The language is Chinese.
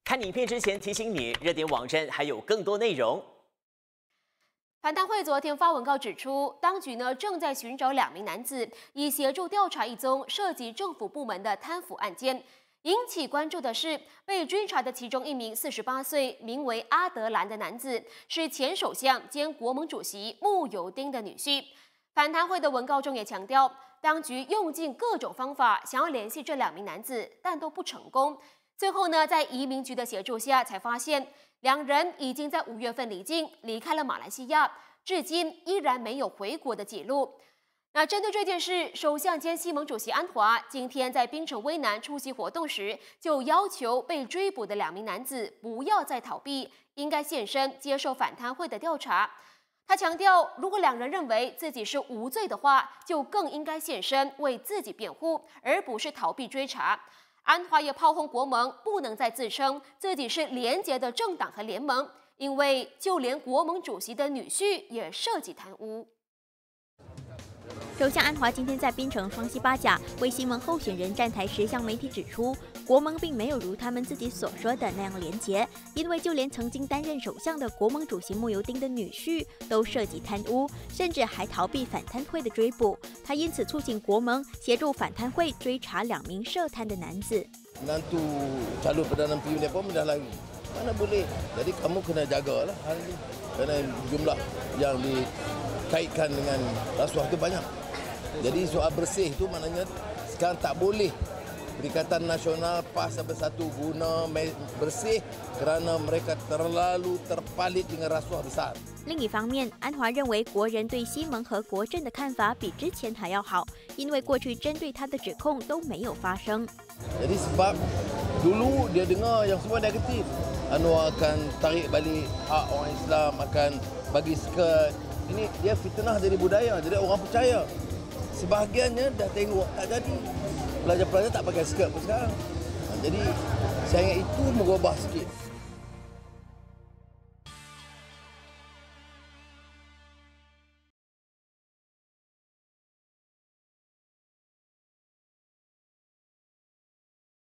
看影片之前提醒你，热点网站还有更多内容。 反贪会昨天发文告指出，当局正在寻找2名男子，以协助调查一宗涉及政府部门的贪腐案件。引起关注的是，被追查的其中一名48岁、名为阿德兰的男子，是前首相兼国盟主席慕尤丁的女婿。反贪会的文告中也强调，当局用尽各种方法想要联系这2名男子，但都不成功。最后在移民局的协助下，才发现2人已经在5月份离境，离开了马来西亚，至今依然没有回国的记录。那针对这件事，首相兼西盟主席安华今天在槟城威南出席活动时，就要求被追捕的2名男子不要再逃避，应该现身接受反贪会的调查。他强调，如果2人认为自己是无罪的话，就更应该现身为自己辩护，而不是逃避追查。安华也炮轰国盟不能再自称自己是廉洁的政党和联盟，因为就连国盟主席的女婿也涉及贪污。 首相安华今天在槟城双溪八甲为西盟候选人站台时，向媒体指出，国盟并没有如他们自己所说的那样廉洁，因为就连曾经担任首相的国盟主席慕尤丁的女婿都涉及贪污，甚至还逃避反贪会的追捕。他因此促请国盟协助反贪会追查2名涉贪的男子。 Menantu calon Perdana Menteri ni pun dah lari. Mana boleh. Jadi kamu kena jagalah hal ini. Kerana jumlah yang dikaitkan dengan rasuah itu banyak. Jadi soal bersih itu maknanya sekarang tak boleh Perikatan Nasional PAS Bersatu guna bersih kerana mereka terlalu terpalit dengan rasuah besar. 另一方面，安华认为国人对西盟和国阵的看法比之前还要好，因为过去针对他的指控都没有发生。 Jadi sebab dulu dia dengar yang semua negatif, Anwar akan tarik balik hak orang Islam, akan bagi skirt. Ini dia fitnah jadi budaya, jadi orang percaya. Sebahagiannya dah tengok tak jadi. Pelajar-pelajar tak pakai skirt pun sekarang. Jadi saya ingat itu merubah sikit.